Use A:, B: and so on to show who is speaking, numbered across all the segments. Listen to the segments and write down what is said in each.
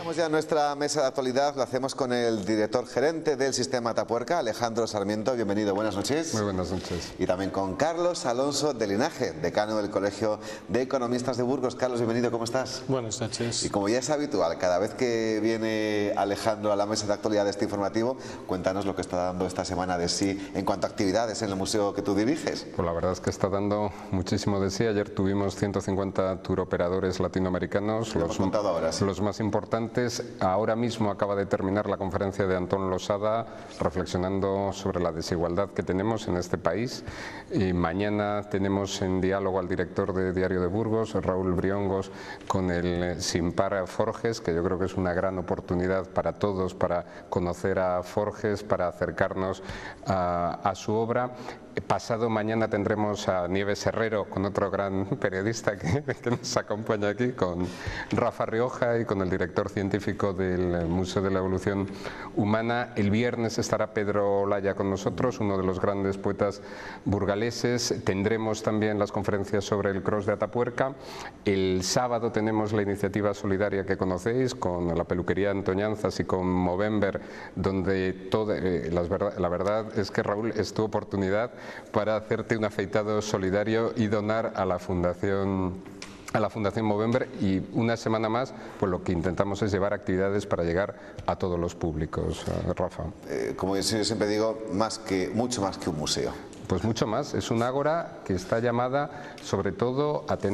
A: Empezamos ya nuestra mesa de actualidad, lo hacemos con el director gerente del Sistema Atapuerca, Alejandro Sarmiento. Bienvenido, buenas noches.
B: Muy buenas noches.
A: Y también con Carlos Alonso de Linaje, decano del Colegio de Economistas de Burgos. Carlos, bienvenido, ¿cómo estás?
C: Buenas noches.
A: Y como ya es habitual, cada vez que viene Alejandro a la mesa de actualidad de este informativo, cuéntanos lo que está dando esta semana de sí en cuanto a actividades en el museo que tú diriges.
B: Pues la verdad es que está dando muchísimo de sí. Ayer tuvimos 150 touroperadores latinoamericanos, los más importantes. Ahora mismo acaba de terminar la conferencia de Antón Losada reflexionando sobre la desigualdad que tenemos en este país. Y mañana tenemos en diálogo al director de Diario de Burgos, Raúl Briongos, con el Simpar Forges, que yo creo que es una gran oportunidad para todos para conocer a Forges, para acercarnos a su obra. Pasado mañana tendremos a Nieves Herrero, con otro gran periodista que nos acompaña aquí, con Rafa Rioja y con el director científico del Museo de la Evolución Humana. El viernes estará Pedro Olaya con nosotros, uno de los grandes poetas burgaleses. Tendremos también las conferencias sobre el Cross de Atapuerca. El sábado tenemos la iniciativa solidaria que conocéis, con la peluquería Antoñanzas y con Movember, donde la verdad es que, Raúl, es tu oportunidad para hacerte un afeitado solidario y donar a la Fundación Movember. Y una semana más, pues lo que intentamos es llevar actividades para llegar a todos los públicos. Rafa.
A: Como yo siempre digo, mucho más que un museo.
B: Pues mucho más, es un ágora que está llamada sobre todo a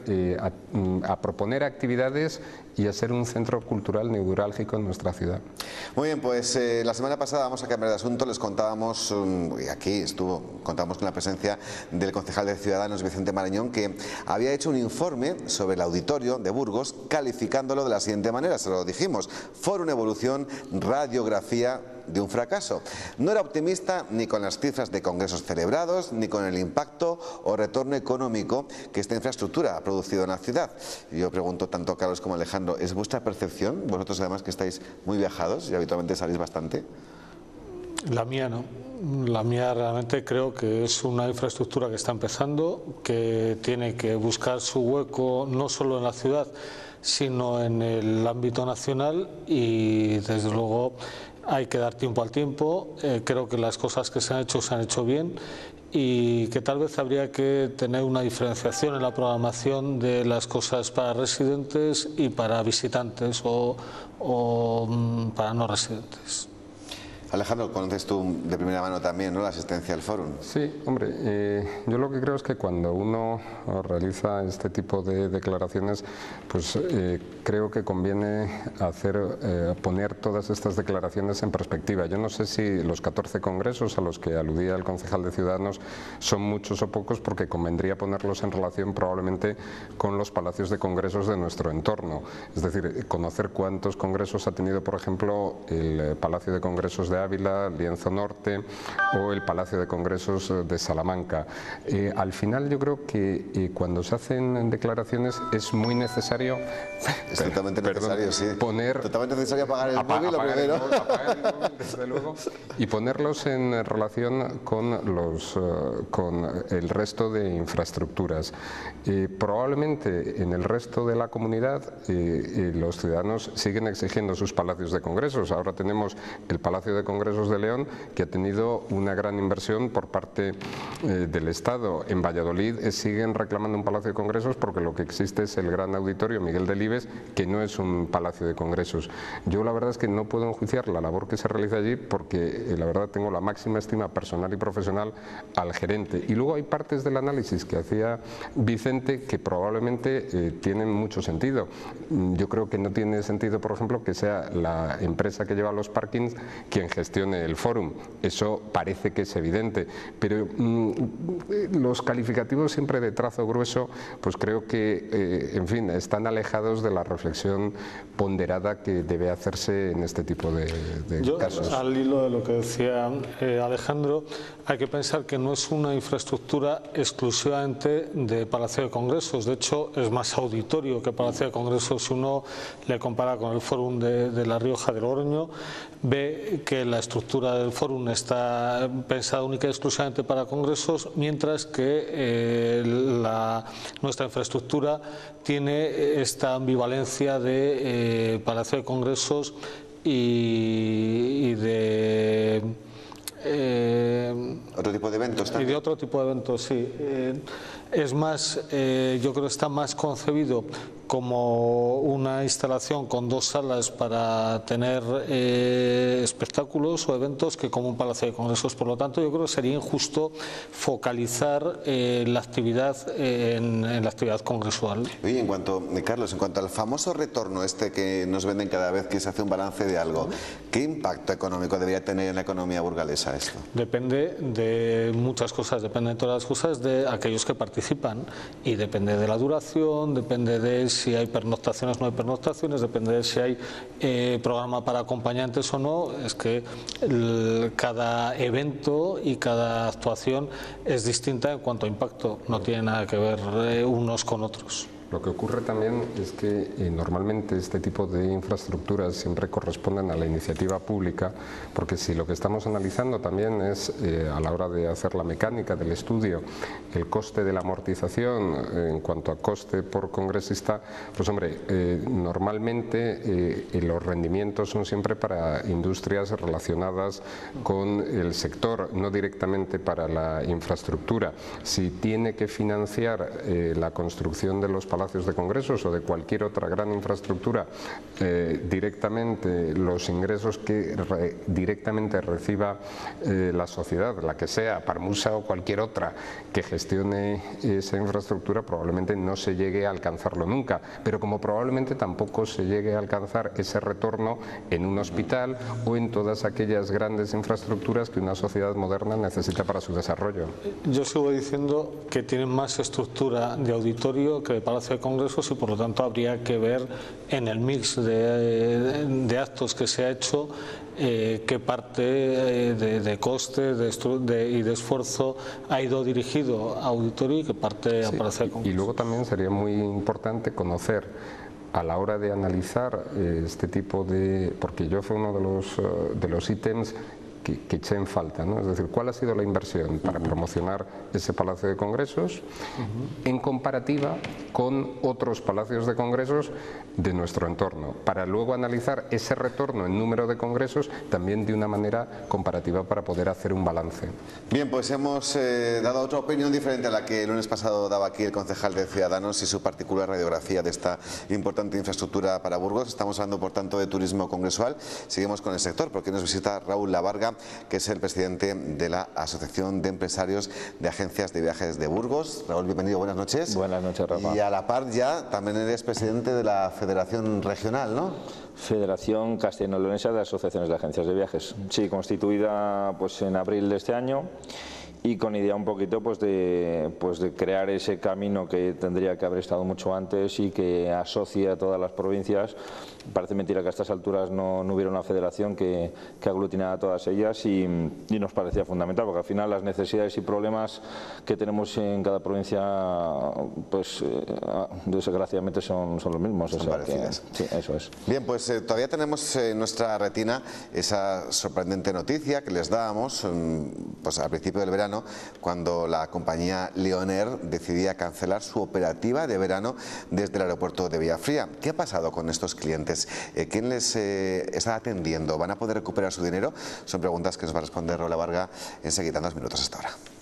B: a proponer actividades y a ser un centro cultural neurálgico en nuestra ciudad.
A: Muy bien, pues la semana pasada, vamos a cambiar de asunto, les contábamos, contábamos con la presencia del concejal de Ciudadanos, Vicente Marañón, que había hecho un informe sobre el auditorio de Burgos, calificándolo de la siguiente manera, se lo dijimos: Fórum Evolución, radiografía de un fracaso. No era optimista ni con las cifras de congresos celebrados, ni con el impacto o retorno económico que esta infraestructura ha producido en la ciudad. Yo pregunto tanto a Carlos como a Alejandro, ¿es vuestra percepción? Vosotros además que estáis muy viajados y habitualmente salís bastante.
C: La mía no. La mía realmente creo que es una infraestructura que está empezando, que tiene que buscar su hueco no solo en la ciudad, sino en el ámbito nacional, y desde luego hay que dar tiempo al tiempo. Creo que las cosas que se han hecho bien, y que tal vez habría que tener una diferenciación en la programación de las cosas para residentes y para visitantes o para no residentes.
A: Alejandro, conoces tú de primera mano también, ¿no?, la asistencia al fórum.
B: Sí, hombre, yo lo que creo es que cuando uno realiza este tipo de declaraciones, pues creo que conviene poner todas estas declaraciones en perspectiva. Yo no sé si los 14 congresos a los que aludía el concejal de Ciudadanos son muchos o pocos, porque convendría ponerlos en relación probablemente con los palacios de congresos de nuestro entorno. Es decir, conocer cuántos congresos ha tenido, por ejemplo, el Palacio de Congresos de Ávila, Lienzo Norte, o el Palacio de Congresos de Salamanca. Al final yo creo que cuando se hacen declaraciones es muy necesario,
A: totalmente necesario, sí. Totalmente necesario apagar el móvil,
B: apagar el móvil, desde luego, y ponerlos en relación con el resto de infraestructuras. Probablemente en el resto de la comunidad los ciudadanos siguen exigiendo sus palacios de congresos. Ahora tenemos el Palacio de Congresos de León, que ha tenido una gran inversión por parte del Estado. En Valladolid siguen reclamando un palacio de congresos porque lo que existe es el gran auditorio Miguel Delibes, que no es un palacio de congresos. Yo la verdad es que no puedo enjuiciar la labor que se realiza allí, porque la verdad tengo la máxima estima personal y profesional al gerente. Y luego hay partes del análisis que hacía Vicente que probablemente tienen mucho sentido. Yo creo que no tiene sentido, por ejemplo, que sea la empresa que lleva los parkings quien gestione el fórum. Eso parece que es evidente, pero los calificativos siempre de trazo grueso, pues creo que, en fin, están alejados de la reflexión ponderada que debe hacerse en este tipo de casos.
C: Al hilo de lo que decía Alejandro, hay que pensar que no es una infraestructura exclusivamente de Palacio de Congresos. De hecho, es más auditorio que Palacio de Congresos. Si uno le compara con el fórum de La Rioja de Logroño, ve que la estructura del fórum está pensada única y exclusivamente para congresos, mientras que nuestra infraestructura tiene esta ambivalencia de Palacio de Congresos y de
A: otro tipo de eventos también.
C: Y de otro tipo de eventos, sí. Es más, yo creo que está más concebido como una instalación con 2 salas para tener espectáculos o eventos que como un palacio de congresos. Por lo tanto, yo creo que sería injusto focalizar la actividad en la actividad congresual.
A: Oye, Carlos, en cuanto al famoso retorno que nos venden cada vez que se hace un balance de algo, ¿qué impacto económico debería tener en la economía burgalesa esto?
C: Depende de muchas cosas, depende de todas las cosas de aquellos que participan, y depende de la duración, depende de si hay pernoctaciones o no hay pernoctaciones, depende de si hay programa para acompañantes o no. Es que cada evento y cada actuación es distinta en cuanto a impacto, no tiene nada que ver unos con otros.
B: Lo que ocurre también es que normalmente este tipo de infraestructuras siempre corresponden a la iniciativa pública, porque si lo que estamos analizando también es a la hora de hacer la mecánica del estudio, el coste de la amortización en cuanto a coste por congresista, pues hombre, normalmente los rendimientos son siempre para industrias relacionadas con el sector, no directamente para la infraestructura. Si tiene que financiar la construcción de los palacios de congresos o de cualquier otra gran infraestructura directamente, los ingresos que directamente reciba la sociedad, la que sea, Parmusa o cualquier otra que gestione esa infraestructura, probablemente no se llegue a alcanzarlo nunca, pero como probablemente tampoco se llegue a alcanzar ese retorno en un hospital o en todas aquellas grandes infraestructuras que una sociedad moderna necesita para su desarrollo.
C: Yo sigo diciendo que tienen más estructura de auditorio que de Palacio de Congresos, y por lo tanto habría que ver en el mix de actos que se ha hecho qué parte de coste y de esfuerzo ha ido dirigido a auditorio y qué parte a Palacio de Congresos.
B: Y luego también sería muy importante conocer a la hora de analizar este tipo de... porque yo fue uno de los ítems que eché en falta, ¿no? Es decir, ¿cuál ha sido la inversión para promocionar ese Palacio de Congresos en comparativa con otros palacios de congresos de nuestro entorno? Para luego analizar ese retorno en número de congresos también de una manera comparativa para poder hacer un balance.
A: Bien, pues hemos dado otra opinión diferente a la que el lunes pasado daba aquí el concejal de Ciudadanos y su particular radiografía de esta importante infraestructura para Burgos. Estamos hablando, por tanto, de turismo congresual. Seguimos con el sector porque nos visita Raúl Lavarga, que es el presidente de la Asociación de Empresarios de Agencias de Viajes de Burgos. Raúl, bienvenido, buenas noches.
D: Buenas noches, Rafa.
A: Y a la par ya también eres presidente de la Federación Regional, ¿no?
D: Federación Castellano-Leonesa de Asociaciones de Agencias de Viajes. Sí, constituida pues en abril de este año, y con idea un poquito pues de crear ese camino que tendría que haber estado mucho antes y que asocie a todas las provincias. Parece mentira que a estas alturas no hubiera una federación que aglutinara a todas ellas, y nos parecía fundamental, porque al final las necesidades y problemas que tenemos en cada provincia pues desgraciadamente son los mismos.
A: Son parecidas.
D: Sí, eso es.
A: Bien, pues todavía tenemos en nuestra retina esa sorprendente noticia que les dábamos pues al principio del verano, cuando la compañía Leonair decidía cancelar su operativa de verano desde el aeropuerto de Villafría. ¿Qué ha pasado con estos clientes? ¿Quién les está atendiendo? ¿Van a poder recuperar su dinero? Son preguntas que nos va a responder Raúl Lavarga enseguida, en 2 minutos hasta ahora.